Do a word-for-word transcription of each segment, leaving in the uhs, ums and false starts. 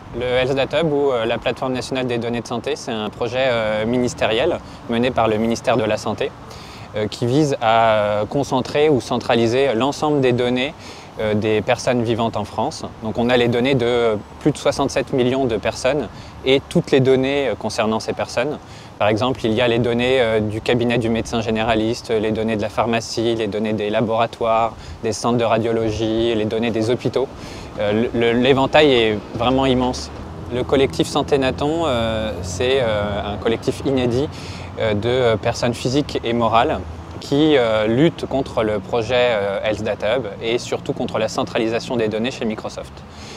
Le Health Data Hub, ou la plateforme nationale des données de santé, c'est un projet euh, ministériel mené par le ministère de la Santé euh, qui vise à concentrer ou centraliser l'ensemble des données euh, des personnes vivantes en France. Donc on a les données de plus de soixante-sept millions de personnes et toutes les données concernant ces personnes. Par exemple, il y a les données euh, du cabinet du médecin généraliste, les données de la pharmacie, les données des laboratoires, des centres de radiologie, les données des hôpitaux. L'éventail est vraiment immense. Le collectif Santé Naton, euh, c'est euh, un collectif inédit euh, de personnes physiques et morales qui euh, luttent contre le projet euh, Health Data Hub et surtout contre la centralisation des données chez Microsoft.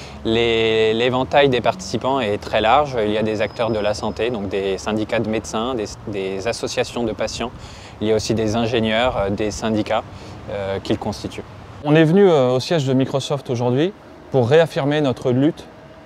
L'éventail des participants est très large. Il y a des acteurs de la santé, donc des syndicats de médecins, des, des associations de patients. Il y a aussi des ingénieurs, des syndicats euh, qui le constituent. On est venu euh, au siège de Microsoft aujourd'hui pour réaffirmer notre lutte,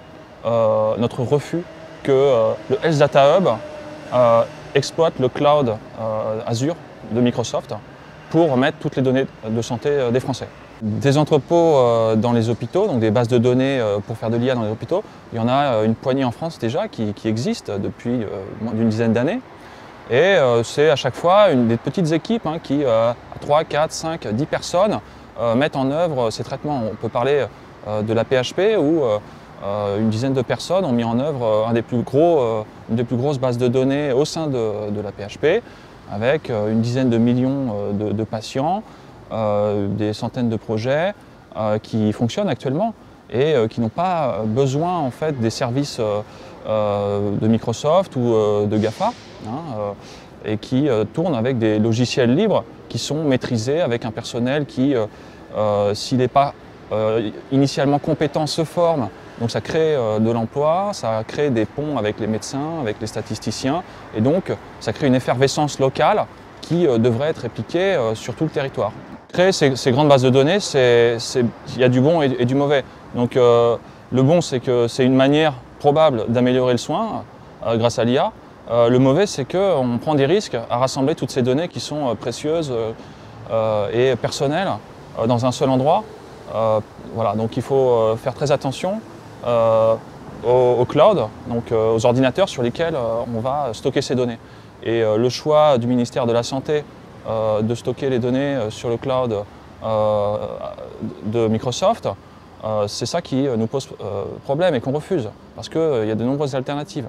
euh, notre refus que euh, le Health Data Hub euh, exploite le cloud euh, Azure de Microsoft pour mettre toutes les données de santé euh, des Français. Des entrepôts euh, dans les hôpitaux, donc des bases de données euh, pour faire de l'I A dans les hôpitaux, il y en a une poignée en France déjà qui, qui existent depuis euh, moins d'une dizaine d'années. Et euh, c'est à chaque fois une, des petites équipes hein, qui, euh, à trois, quatre, cinq, dix personnes, euh, mettent en œuvre ces traitements. On peut parler de la P H P où euh, une dizaine de personnes ont mis en œuvre un des plus gros, euh, une des plus grosses bases de données au sein de, de la P H P avec une dizaine de millions de, de patients, euh, des centaines de projets euh, qui fonctionnent actuellement et euh, qui n'ont pas besoin en fait, des services euh, euh, de Microsoft ou euh, de GAFA hein, euh, et qui euh, tournent avec des logiciels libres qui sont maîtrisés avec un personnel qui, euh, euh, s'il n'est pas Euh, initialement compétent se forme, donc ça crée euh, de l'emploi, ça crée des ponts avec les médecins, avec les statisticiens, et donc ça crée une effervescence locale qui euh, devrait être répliquée euh, sur tout le territoire. Créer ces, ces grandes bases de données, il y a du bon et, et du mauvais. Donc euh, le bon, c'est que c'est une manière probable d'améliorer le soin euh, grâce à l'I A. Euh, le mauvais, c'est qu'on prend des risques à rassembler toutes ces données qui sont euh, précieuses euh, et personnelles euh, dans un seul endroit. Euh, voilà, donc il faut euh, faire très attention euh, au, au cloud, donc euh, aux ordinateurs sur lesquels euh, on va stocker ces données. Et euh, le choix du ministère de la Santé euh, de stocker les données euh, sur le cloud euh, de Microsoft, euh, c'est ça qui nous pose euh, problème et qu'on refuse, parce qu'il euh, y a de nombreuses alternatives.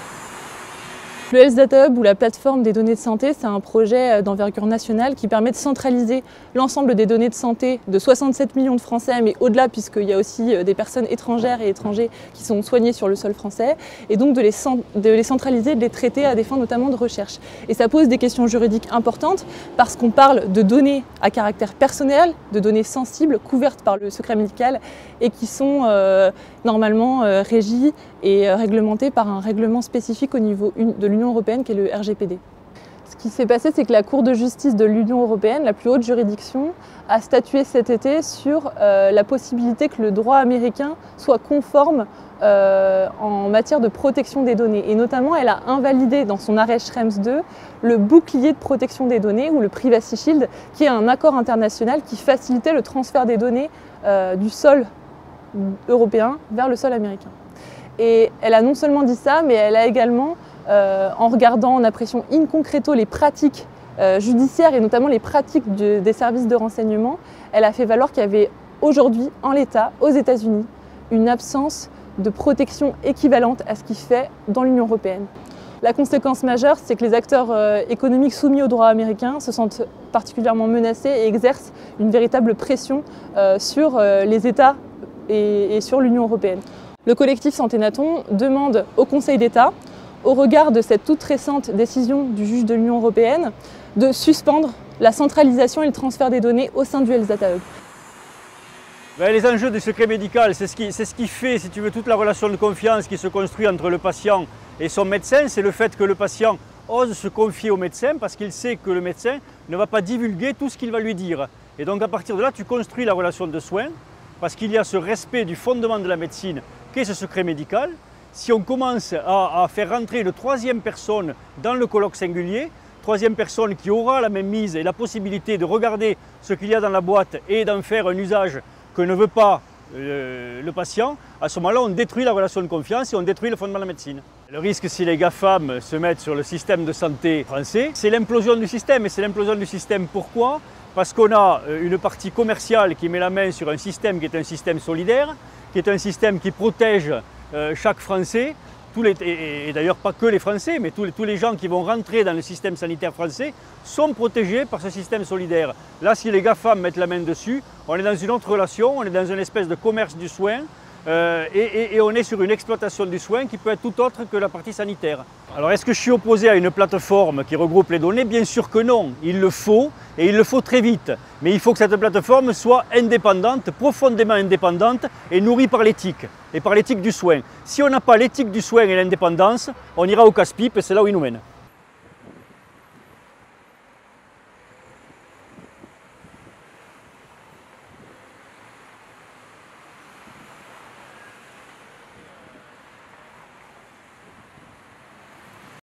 Le Health Data Hub, ou la plateforme des données de santé, c'est un projet d'envergure nationale qui permet de centraliser l'ensemble des données de santé de soixante-sept millions de Français, mais au-delà, puisqu'il y a aussi des personnes étrangères et étrangers qui sont soignés sur le sol français, et donc de les, de les centraliser, de les traiter à des fins notamment de recherche. Et ça pose des questions juridiques importantes, parce qu'on parle de données à caractère personnel, de données sensibles, couvertes par le secret médical, et qui sont euh, normalement euh, régies et réglementées par un règlement spécifique au niveau de l'Union européenne qui est le R G P D. Ce qui s'est passé, c'est que la Cour de justice de l'Union européenne, la plus haute juridiction, a statué cet été sur euh, la possibilité que le droit américain soit conforme euh, en matière de protection des données. Et notamment, elle a invalidé dans son arrêt Schrems deux le bouclier de protection des données, ou le Privacy Shield, qui est un accord international qui facilitait le transfert des données euh, du sol européen vers le sol américain. Et elle a non seulement dit ça, mais elle a également, euh, en regardant, en appréciant in concreto les pratiques euh, judiciaires et notamment les pratiques de, des services de renseignement, elle a fait valoir qu'il y avait aujourd'hui, en l'état, aux États-Unis, une absence de protection équivalente à ce qui se fait dans l'Union européenne. La conséquence majeure, c'est que les acteurs euh, économiques soumis au droit américain se sentent particulièrement menacés et exercent une véritable pression euh, sur euh, les États et, et sur l'Union européenne. Le collectif Santé Naton demande au Conseil d'État, au regard de cette toute récente décision du juge de l'Union européenne, de suspendre la centralisation et le transfert des données au sein du Health Data Hub. Ben, les enjeux du secret médical, c'est ce qui, c'est ce qui fait, si tu veux, toute la relation de confiance qui se construit entre le patient et son médecin. C'est le fait que le patient ose se confier au médecin parce qu'il sait que le médecin ne va pas divulguer tout ce qu'il va lui dire. Et donc à partir de là, tu construis la relation de soins parce qu'il y a ce respect du fondement de la médecine qu'est ce secret médical. Si on commence à, à faire rentrer une troisième personne dans le colloque singulier, troisième personne qui aura la même mise et la possibilité de regarder ce qu'il y a dans la boîte et d'en faire un usage que ne veut pas le, le patient, à ce moment-là, on détruit la relation de confiance et on détruit le fondement de la médecine. Le risque, si les GAFAM se mettent sur le système de santé français, c'est l'implosion du système. Et c'est l'implosion du système pourquoi? Parce qu'on a une partie commerciale qui met la main sur un système qui est un système solidaire, qui est un système qui protège euh, chaque Français, tous les, et, et d'ailleurs pas que les Français, mais tous les, tous les gens qui vont rentrer dans le système sanitaire français sont protégés par ce système solidaire. Là, si les GAFAM mettent la main dessus, on est dans une autre relation, on est dans une espèce de commerce du soin, euh, et, et, et on est sur une exploitation du soin qui peut être tout autre que la partie sanitaire. Alors est-ce que je suis opposé à une plateforme qui regroupe les données? Bien sûr que non, il le faut, et il le faut très vite. Mais il faut que cette plateforme soit indépendante, profondément indépendante et nourrie par l'éthique, et par l'éthique du soin. Si on n'a pas l'éthique du soin et l'indépendance, on ira au casse-pipe et c'est là où il nous mène.